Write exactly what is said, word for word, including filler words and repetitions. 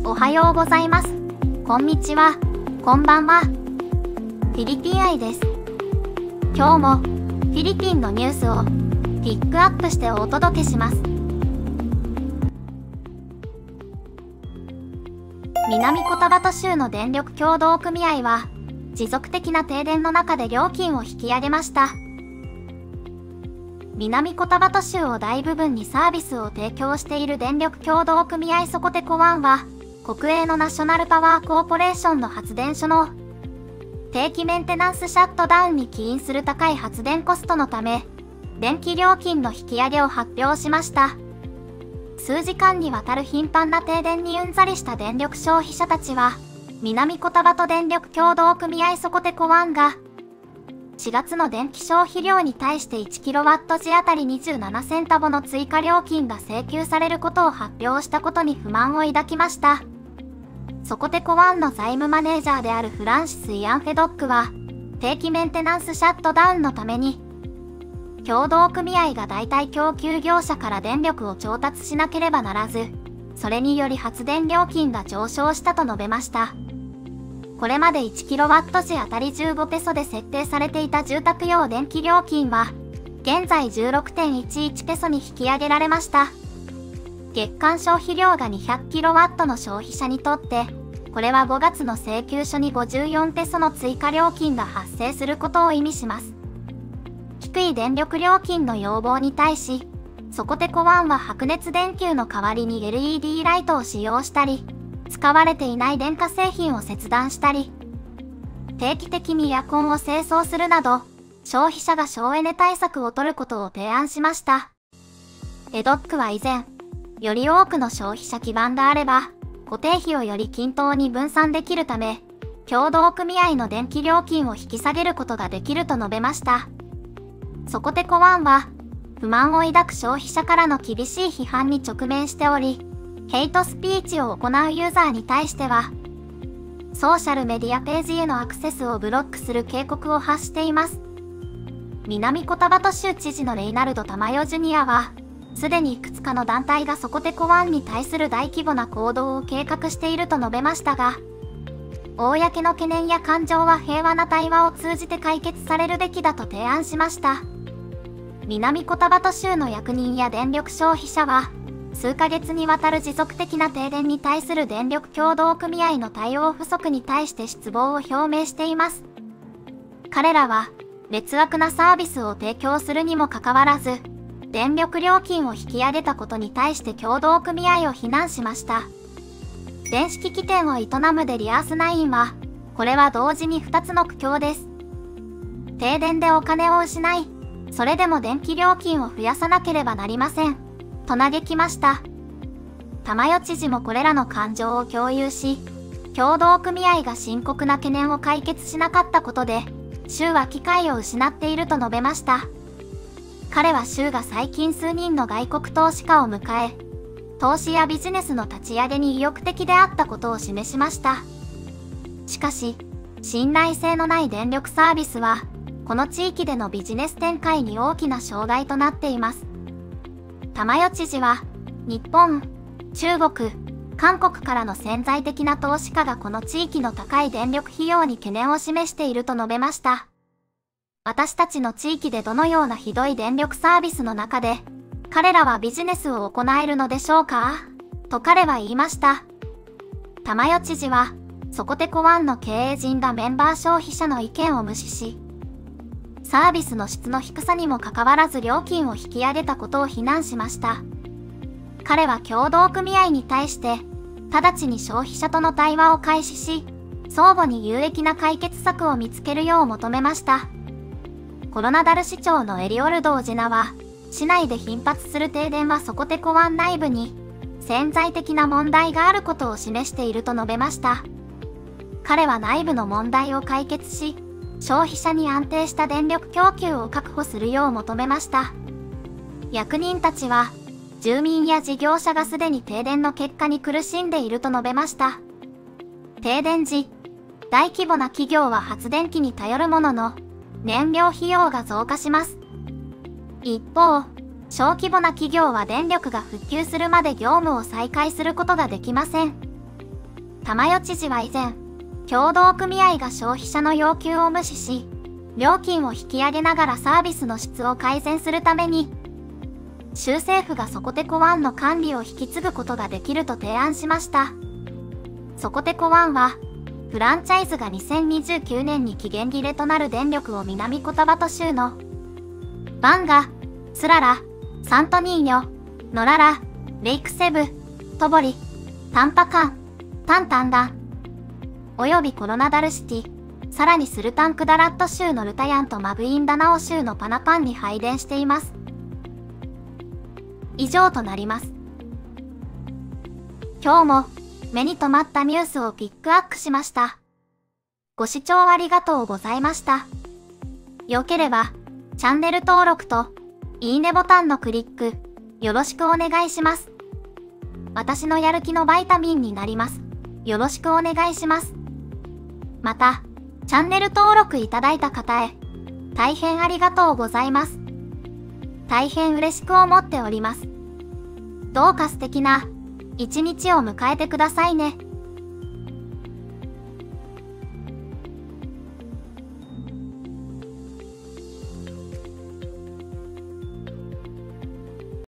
おはようございます。こんにちは。こんばんは。フィリピン愛です。今日もフィリピンのニュースをピックアップしてお届けします。南コタバト州の電力協同組合は持続的な停電の中で料金を引き上げました。南コタバト州を大部分にサービスを提供している電力協同組合ソコテコワンは、国営のナショナルパワーコーポレーションの発電所の定期メンテナンスシャットダウンに起因する高い発電コストのため、電気料金の引き上げを発表しました。数時間にわたる頻繁な停電にうんざりした電力消費者たちは、南コタバト電力協同組合ソコテコワンが、しがつの電気消費量に対していちキロワットじあたりにじゅうななセンタボの追加料金が請求されることを発表したことに不満を抱きました。ソコテコワンの財務マネージャーであるフランシス・イアン・フェドックは、定期メンテナンスシャットダウンのために、協同組合が代替供給業者から電力を調達しなければならず、それにより発電料金が上昇したと述べました。これまでいちキロワットじあたりじゅうごペソで設定されていた住宅用電気料金は、現在 じゅうろくてんいちいちペソに引き上げられました。月間消費量がにひゃくキロワットの消費者にとって、これはごがつの請求書にごじゅうよんペソの追加料金が発生することを意味します。低い電力料金の要望に対し、ソコテコワンは白熱電球の代わりに エルイーディー ライトを使用したり、使われていない電化製品を切断したり、定期的にエアコンを清掃するなど、消費者が省エネ対策を取ることを提案しました。エドックは以前、より多くの消費者基盤があれば、固定費をより均等に分散できるため、協同組合の電気料金を引き下げることができると述べました。ソコテコワンは、不満を抱く消費者からの厳しい批判に直面しており、ヘイトスピーチを行うユーザーに対しては、ソーシャルメディアページへのアクセスをブロックする警告を発しています。南コタバト州知事のレイナルド・タマヨジュニアは、すでにいくつかの団体がソコテコワンに対する大規模な行動を計画していると述べましたが、公の懸念や感情は平和な対話を通じて解決されるべきだと提案しました。南コタバト州の役人や電力消費者は、数ヶ月にわたる持続的な停電に対する電力協同組合の対応不足に対して失望を表明しています。彼らは、劣悪なサービスを提供するにもかかわらず、電力料金を引き上げたことに対して協同組合を非難しました。電子機器店を営むデリアースナインは、これは同時にふたつの苦境です。停電でお金を失い、それでも電気料金を増やさなければなりません。と嘆きました。タマヨ知事もこれらの感情を共有し、協同組合が深刻な懸念を解決しなかったことで、州は機会を失っていると述べました。彼は州が最近数人の外国投資家を迎え、投資やビジネスの立ち上げに意欲的であったことを示しました。しかし、信頼性のない電力サービスは、この地域でのビジネス展開に大きな障害となっています。タマヨ知事は、日本、中国、韓国からの潜在的な投資家がこの地域の高い電力費用に懸念を示していると述べました。私たちの地域でどのようなひどい電力サービスの中で、彼らはビジネスを行えるのでしょうかと彼は言いました。タマヨ知事は、ソコテコワンの経営陣がメンバー消費者の意見を無視し、サービスの質の低さにもかかわらず料金を引き上げたことを非難しました。彼は協同組合に対して、直ちに消費者との対話を開始し、相互に有益な解決策を見つけるよう求めました。コロナダル市長のエリオルドージナは、市内で頻発する停電はソコテコワン内部に潜在的な問題があることを示していると述べました。彼は内部の問題を解決し、消費者に安定した電力供給を確保するよう求めました。役人たちは、住民や事業者がすでに停電の結果に苦しんでいると述べました。停電時、大規模な企業は発電機に頼るものの、燃料費用が増加します。一方、小規模な企業は電力が復旧するまで業務を再開することができません。 玉代知事は以前、協同組合が消費者の要求を無視し、料金を引き上げながらサービスの質を改善するために、州政府がソコテコワンの管理を引き継ぐことができると提案しました。ソコテコワンは、フランチャイズがにせんにじゅうきゅうねんに期限切れとなる電力を南コタバト州のバンガ、スララ、サントニーニョ、ノララ、レイクセブ、トボリ、タンパカン、タンタンダン、およびコロナダルシティ、さらにスルタンクダラット州のルタヤンとマブインダナオ州のパナパンに配電しています。以上となります。今日も目に留まったニュースをピックアップしました。ご視聴ありがとうございました。よければチャンネル登録といいねボタンのクリックよろしくお願いします。私のやる気のバイタミンになります。よろしくお願いします。また、チャンネル登録いただいた方へ、大変ありがとうございます。大変嬉しく思っております。どうか素敵な一日を迎えてくださいね。